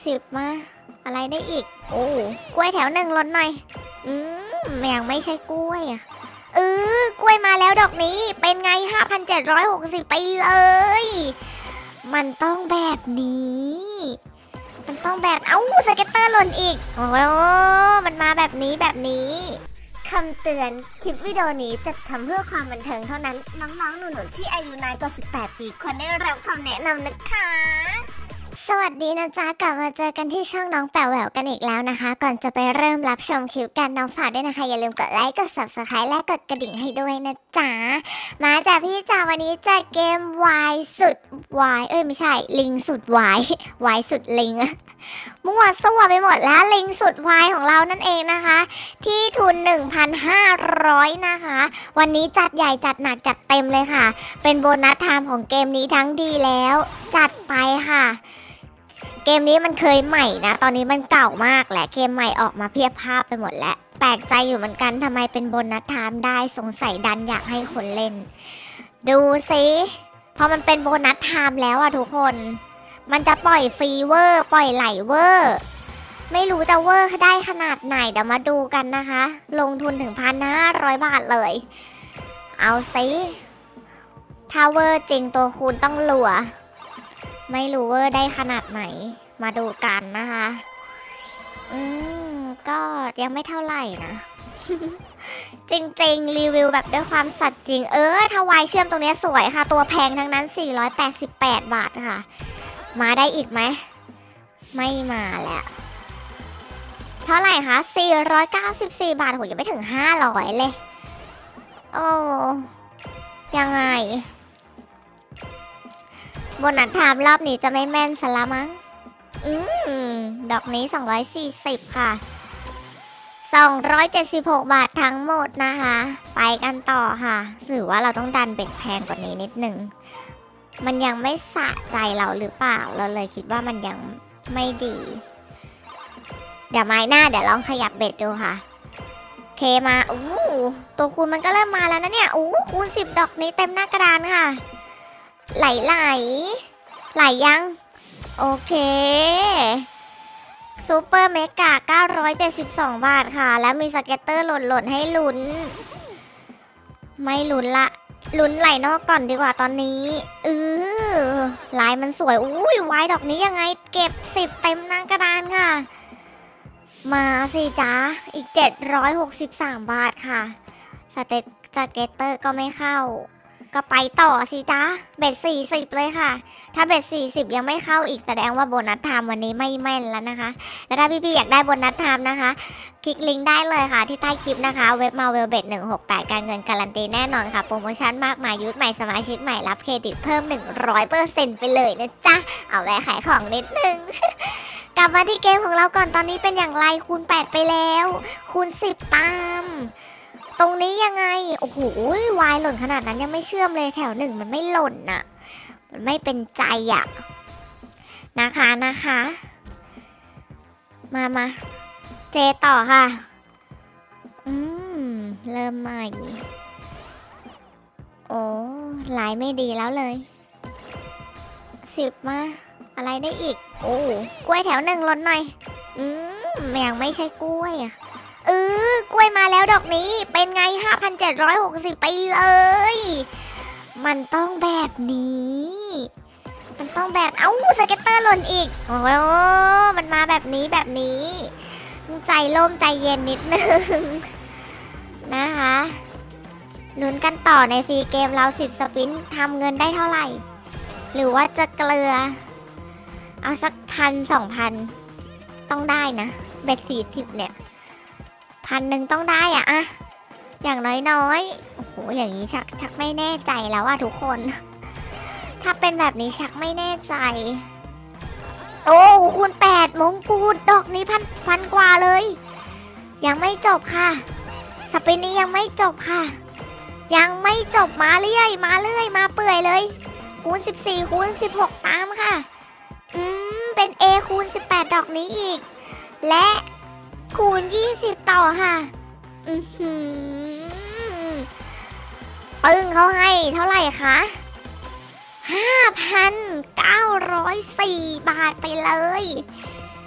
10มาอะไรได้อีกโอ้กล้วยแถวหนึ่งลดหน่อยยังไม่ใช่กล้วยอ่ะกล้วยมาแล้วดอกนี้เป็นไง 5,760 ไปเลยมันต้องแบบนี้มันต้องแบบสเก็ตเตอร์หล่นอีกโอ้มันมาแบบนี้คำเตือนคลิปวิดีโอนี้จะทำเพื่อความบันเทิงเท่านั้นน้องๆหนูๆที่อายุน้อยกว่า18 ปีควรได้รับคำแนะนำนะคะสวัสดีนะจ๊ะกลับมาเจอกันที่ช่องน้องแป๋วแหววกันอีกแล้วนะคะก่อนจะไปเริ่มรับชมคลิปกันน้องฝากด้วยนะคะอย่าลืมกดไลค์กด Subscribe และกดกระดิ่งให้ด้วยนะจ๊ะมาจากพี่จ๋าวันนี้จะเกมวายสุดวายไม่ใช่ลิงสุดวายวายสุดลิงมั่วซั่วไปหมดแล้วลิงสุดวายของเรานั่นเองนะคะที่ทุน 1,500 นะคะวันนี้จัดใหญ่จัดหนักจัดเต็มเลยค่ะเป็นโบนัสไทม์ของเกมนี้ทั้งดีแล้วจัดไปค่ะเกมนี้มันเคยใหม่นะตอนนี้มันเก่ามากแหละเกมใหม่ออกมาเพียบภาพไปหมดแล้วแปลกใจอยู่เหมือนกันทำไมเป็นโบนัสไทม์ได้สงสัยดันอยากให้คนเล่นดูสิพอมันเป็นโบนัสไทม์แล้วอะทุกคนมันจะปล่อยฟรีเวอร์ปล่อยไหลเวอร์ไม่รู้จะเวอร์ได้ขนาดไหนเดี๋ยวมาดูกันนะคะลงทุนถึง 1,500 บาทเลยเอาสิถ้าเวอร์จริงตัวคูณต้องหลัวไม่รู้เวอร์ได้ขนาดไหนมาดูกันนะคะก็ยังไม่เท่าไหร่นะ จริงๆรีวิวแบบด้วยความสัตย์จริงถ้าวายเชื่อมตรงนี้สวยค่ะตัวแพงทั้งนั้น488 บาทค่ะมาได้อีกไหมไม่มาแล้วเท่าไหร่คะ494 บาทโหยังไม่ถึง500เลยโอ้ยังไงโบนัสไทม์รอบนี้จะไม่แม่นซะละมั้งดอกนี้240ค่ะ276 บาททั้งหมดนะคะไปกันต่อค่ะถือว่าเราต้องดันเบ็ดแพงกว่านี้นิดนึงมันยังไม่สะใจเราหรือเปล่าเราเลยคิดว่ามันยังไม่ดีเดี๋ยวไม้หน้าเดี๋ยวลองขยับเบ็ดดูค่ะเคมาตัวคูณมันก็เริ่มมาแล้วนะเนี่ยคูณ10ดอกนี้เต็มหน้ากระดานค่ะไหลยังโอเคซูเปอร์เมกา972 บาทค่ะแล้วมีสเก็ตเตอร์หล่นให้ลุ้นไม่ลุ้นละลุ้นไหลนอกก่อนดีกว่าตอนนี้ลายมันสวยวายดอกนี้ยังไงเก็บ10เต็มหน้ากระดานค่ะมาสิจ้าอีก763 บาทค่ะสเก็ตเตอร์ก็ไม่เข้าก็ไปต่อสิจ้าเบ็ด40เลยค่ะถ้าเบ็ด40ยังไม่เข้าอีกแสดงว่าโบนัสไทม์วันนี้ไม่แม่นแล้วนะคะแล้วถ้าพี่ๆอยากได้โบนัสไทม์นะคะคลิกลิงก์ได้เลยค่ะที่ใต้คลิปนะคะเว็บมาเวลเบ็ด168การเงินการันตีแน่นอนค่ะโปรโมชั่นมากมายยุทธใหม่สมาชิกใหม่รับเครดิตเพิ่ม 100% ไปเลยนะจ๊ะเอาแวะขายของนิดนึง กลับมาที่เกมของเราก่อนตอนนี้เป็นอย่างไรคูณ8ไปแล้วคูณ10ตามตรงนี้ยังไงโอ้โหวายหล่นขนาดนั้นยังไม่เชื่อมเลยแถวหนึ่งมันไม่หล่นน่ะมันไม่เป็นใจอ่ะนะคะมาเจต่อค่ะเริ่มใหม่โอ้ลายไม่ดีแล้วเลย10มาอะไรได้อีกโอ้กล้วยแถวหนึ่งลดหน่อยยังไม่ใช่กล้วยอ่ะกล้วยมาแล้วดอกนี้เป็นไง 5,760 ไปเลยมันต้องแบบนี้มันต้องแบบสเก็ตเตอร์หล่นอีกโอ้มันมาแบบนี้ใจร่มใจเย็นนิดนึงนะคะลุ้นกันต่อในฟรีเกมเรา10สปินทำเงินได้เท่าไหร่หรือว่าจะเกลือเอาสัก1,000-2,000ต้องได้นะเบ็ด40เนี่ย1,000ต้องได้อะอย่างน้อยโอ้โหอย่างนี้ชักไม่แน่ใจแล้วอะทุกคนถ้าเป็นแบบนี้ชักไม่แน่ใจคูณ8มงกุฎดอกนี้พันกว่าเลยยังไม่จบค่ะสปินนี้ยังไม่จบค่ะยังไม่จบมาเรื่อยมาเปื่อยเลยคูณ14คูณ16ตามค่ะเป็น A คูณ18ดอกนี้อีกและคูณ20ต่อค่ะปึ้งเขาให้เท่าไหร่คะ 5,904 บาทไปเลย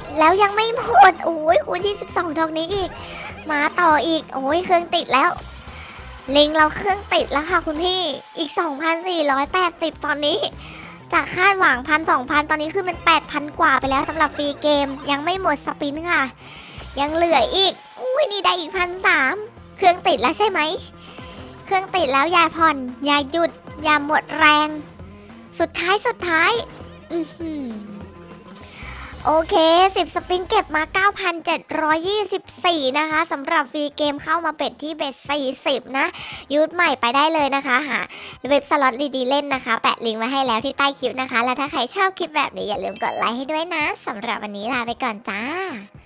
แล้วยังไม่หมดโอ้ยคูณที่12ดอกนี้อีกมาต่ออีกโอ้ยเครื่องติดแล้วลิงเราเครื่องติดแล้วค่ะคุณพี่อีก 2,480 ตอนนี้จากคาดหวัง1,000-2,000 ตอนนี้ขึ้นเป็น 8,000 กว่าไปแล้วสำหรับฟรีเกมยังไม่หมดสปินค่ะยังเหลืออีกอุ้ยนี่ได้อีก1,300เครื่องติดแล้วใช่ไหมเครื่องติดแล้วอย่าผ่อนอย่าหยุดอย่าหมดแรงสุดท้ายโอเค10สปินเก็บมา 9,724 นะคะสำหรับฟรีเกมเข้ามาเป็ดที่เบ็ด40นะยูทใหม่ไปได้เลยนะคะหาเว็บสล็อตดีๆเล่นนะคะแปะลิงก์ไว้ให้แล้วที่ใต้คลิปนะคะแล้วถ้าใครชอบคลิปแบบนี้อย่าลืมกดไลค์ให้ด้วยนะสำหรับวันนี้ลาไปก่อนจ้า